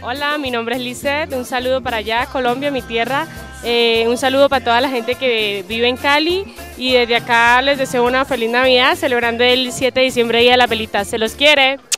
Hola, mi nombre es Lisette, un saludo para allá, Colombia, mi tierra, un saludo para toda la gente que vive en Cali y desde acá les deseo una feliz Navidad celebrando el 7 de diciembre, Día de la Velita. ¡Se los quiere!